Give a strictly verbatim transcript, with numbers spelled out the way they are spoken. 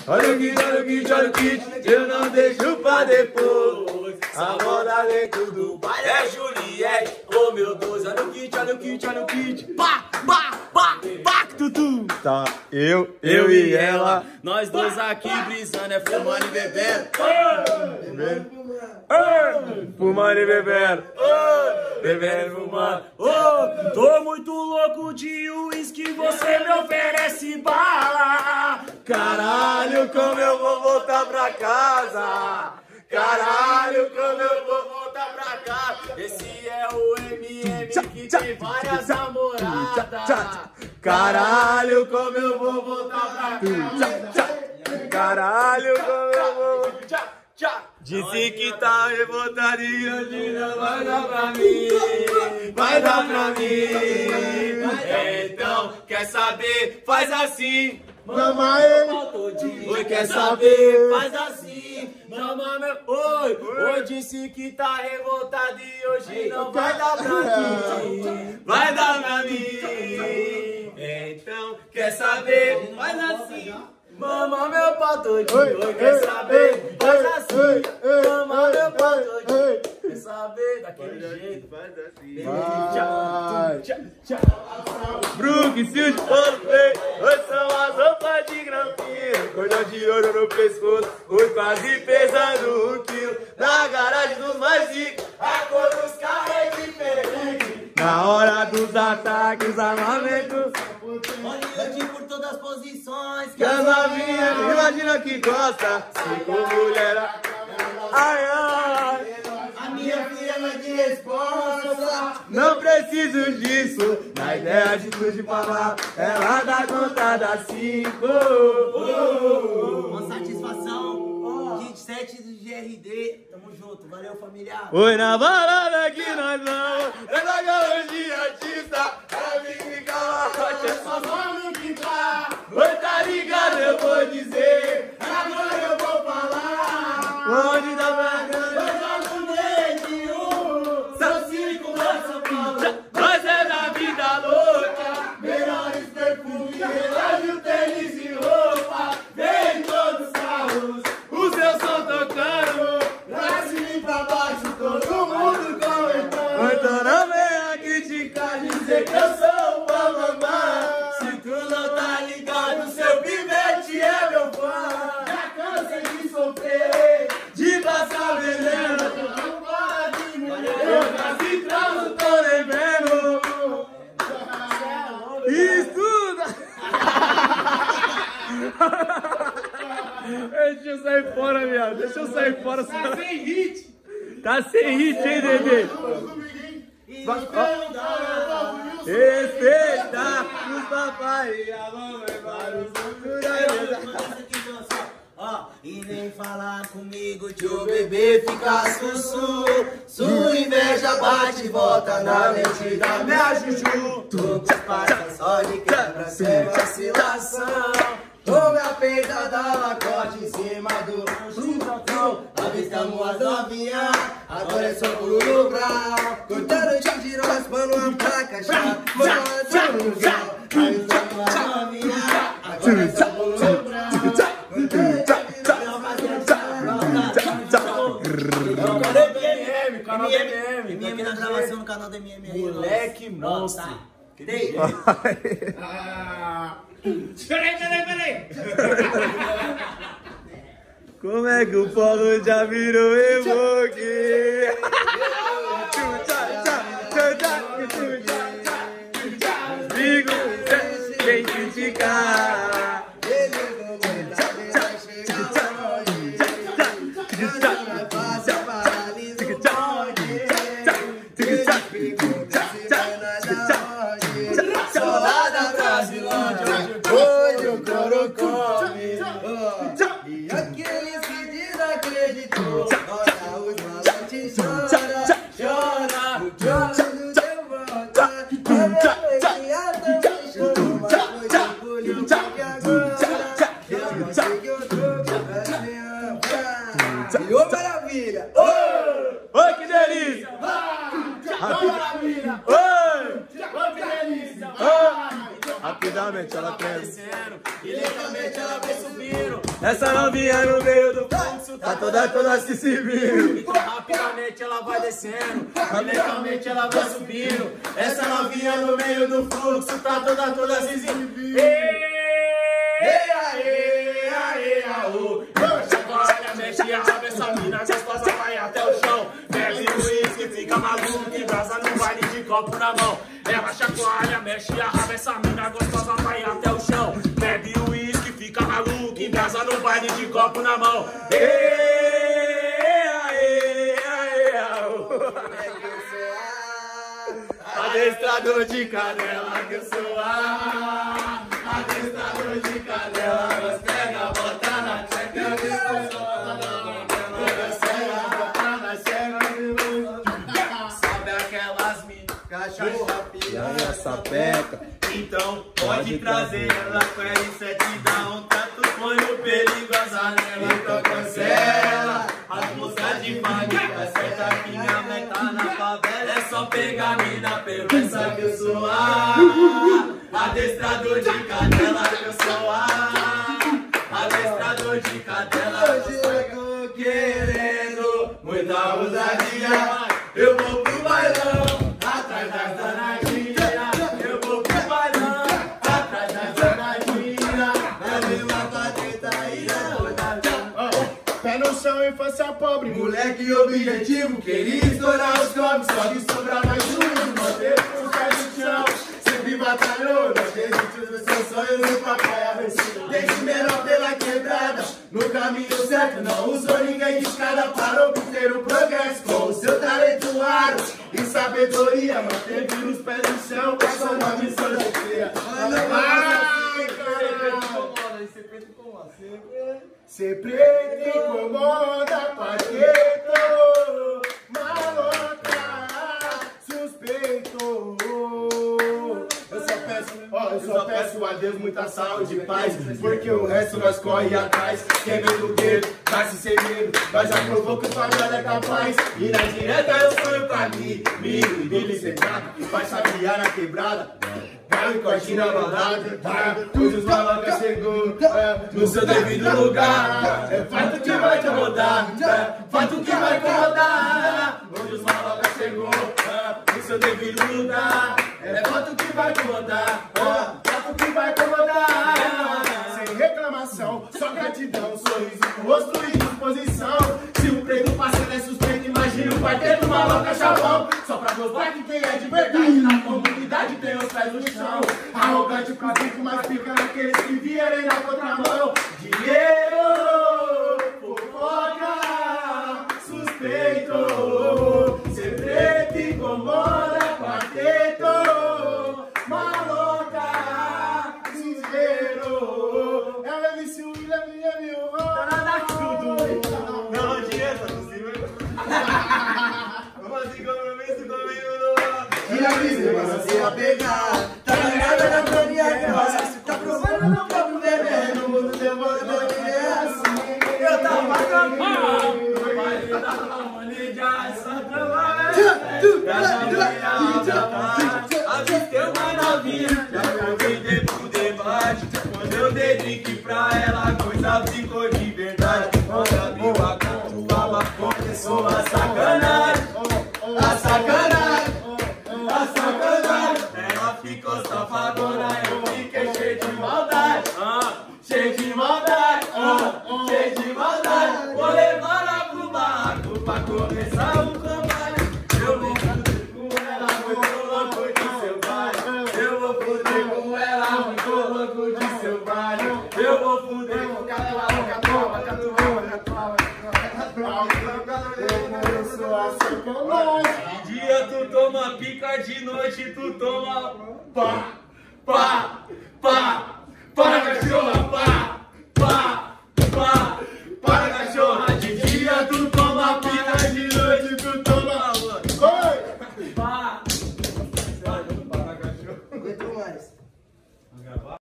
Olha o kit, olha o kit, olha o kit, eu não deixo pra depois. A moda dentro do baile é Juliette. Oh meu Deus, olha o kit, olha o kit, olha o kit. Pá, pá, pá, pá, tudo. Tá, eu, eu e ela, nós dois aqui brisando, é fumando e bebendo. Fumando e bebendo. Bebendo, fumando. Oh, tô muito louco de uísque, você me oferece bala. Caralho, como eu vou voltar pra casa? Caralho, como eu vou voltar pra casa? Esse é o M M que tem várias namoradas. Caralho, como eu vou voltar pra casa? Caralho, como eu vou... Disse que tá revoltado e hoje não vai dar pra mim. Vai dar pra mim. Então, quer saber? Faz assim. Mama ele. Oi, quer saber? Faz assim. Mama meu. Oi. Oi, disse que tá revoltado e hoje não vai dar pra mim. Vai dar pra mim. Então, quer saber? Faz assim. Mama meu pau todinho, oi, quer saber? Faz assim. Mama meu pau todinho, quer saber? Daquele jeito, faz assim. Vai. Brook, Silvio, Paulo, Play, hoje são as roupas de grampinha. Cordão de ouro no pescoço, hoje quase pesando um quilo. Na garagem dos mais ricos, a cor dos carros é diferente. Na hora dos ataques, armamentos. Olha por todas as posições. Que as novinhas, imagina que gosta. Cinco mulheres. Ai, ai. A minha filha não é de resposta. Não preciso disso. Na ideia de tudo de falar, ela dá conta das cinco. Uma satisfação. vinte e sete do G R D. Tamo junto. Valeu, familiar. Oi, na balada que nós vamos. Ela ganhou de artista. Ela vem que calote. É só nome que tá. Oi, tá ligado? Eu vou dizer. Agora eu vou falar. Onde tá pagando? Eu jogo nenhum. São cinco, nós São Paulo. Nós é da vida louca. Melhores perfumes, relógio, tênis e roupa. Vem todos os carros. O seu som tocando. Pra cima e pra baixo, todo mundo comentando. Então não venha criticar, dizer que eu sou o bambambam. Se tu não tá ligado, seu pivete é meu fã. Já cansei de sofrer, de passar veneno. Tô fora de mulher, eu quase transo, tô nem vendo. Estuda! Deixa eu sair fora, viado. Deixa eu sair fora. Tá sem hit. Tá sem hit, hein, Dedê? Respeita os papai e a mamãe para os Ó, e nem falar comigo de o bebê ficar sussu. Sua inveja bate e volta na mente da minha juju. Tu passa só de quebra sem vacilação. Tome a peita da lacote em cima do chutão. Avistamos as novinhas, agora é só pulo grau. Cortando de giro, raspando uma placa já. Mandando no grau. Avistamos as novinhas, agora é só pulo grau. Canal do M M, M M na gravação no canal do M M aí. Moleque monstro. Dei. Peraí, peraí, peraí. Como é que o Paulo já virou evoque? Digo, sem criticar. Solada Brasilândia, hoje o coro come. E aquele que desacreditou, olha os malotes chora, chora, chora no teu volta. Olha a também chorou, mas foi de política que agora eu sei que eu tô com a ô maravilha! Oi, que delícia! Maravilha! Oi! Ô, que delícia! A rapidamente ela vai treme. descendo, e lentamente ela vem subindo. Essa novinha no meio do fluxo, tá toda, toda se servindo. Então rapidamente ela vai descendo, e lentamente ela vai subindo. Essa novinha no meio do fluxo, tá toda, toda se exibindo. Ei, aê, aê, aô. Chacoalha, mexe a raba, essa mina gostosa vai até o chão. Bebe o uísque, fica maluco e brasa no baile de copo na mão. Ela chacoalha, mexe a raba, essa mina gostosa vai até o chão. Bebe o uísque, fica maluco e brasa no baile de copo na mão. Ei, aê, aê, aô. Adestrador de canela que eu sou a. Adestrador de canela, nós pega, bota na tcheca, depois bota na tcheca. Sabe aquelas minas, cachorra, Piranha, sapeca. então pode trazer ela com R sete, dá um tanto, põe o perigosa nela, então cancela. As moças de família, certa que minha mãe tá na favela, é só pegar a mina perversa que eu sou a. Adestrador de cadela que eu sou a. Adestrador de cadela, hoje eu tô querendo muita ousadia. Eu vou pro bailão, atrás das danadinhas. Eu vou pro bailão, atrás das danadinhas. Leve uma pateta e Pé no chão, infância pobre. moleque objetivo, queria estourar os copos, só que sobra mais um. Manteve os pés no chão, sempre batalhou. Não desistiu dos seus sonhos e papai abençoou. Desde menor pela quebrada, no caminho certo, não usou ninguém de escada, parou por ter o progresso. Com o seu talento raro e sabedoria, manteve os pés no chão, passou uma missão de cria. Ai, caralho. Ser preto incomoda, paqueto, maloca, suspeito. Eu só peço, ó, eu só peço a Deus muita saúde e paz, porque o resto nós corre atrás. Quem vem do gueto, nasce sem medo, nós já provou que o favela é capaz. E na direta eu sonho pra mim, milho e dele sentado, vai chavear na quebrada. Vai corte na balada, todos os malacas chegou é, no seu devido lugar. É fato que vai te rodar, é fato que vai incomodar. Onde os malacas chegou é, no seu devido lugar. É fato que vai te rodar, é fato que vai incomodar. Sem reclamação, só gratidão, sorriso no rosto e disposição. Se o preto parceiro é suspeito, imagina o quarteto maloca chavão. Só pra mostrar que quem é de verdade na comunidade tem os pés no chão. Arrogante pra pico, mas fica naqueles que vierem na contramão. Dinheiro, fofoca, suspeito. Ser preto incomoda, quarteto, maloca, desespero. É o M C William, William, tudo. Não adianta, possível. Vamos assim compromisso comigo no. E a vida vai se apegar. Tá ligado na caminhada? Tá provando no próprio bebê. No mundo demora, não é assim. Eu tava cantando, mas eu tava onde já essa avistei uma novinha, já convidei pro debate. Quando eu dei drink pra ela, a coisa ficou de verdade. Quando abriu a conta, começou a sacanagem. A sacanagem, a sacanagem. Ela ficou safadona, eu fiquei cheio de maldade. Cheio de maldade, cheio de maldade. Vou levar ela pro barraco pra começar o combate. Eu vou fuder com ela, muito louco de seu baile. Eu vou fuder com ela, muito louco de seu baile. Eu vou fuder com ela, catuaba, catuaba, catuaba. Eu sou a sacanagem. De dia tu toma pica, de noite tu toma pá, pá, pá, pá, cachorra, pá.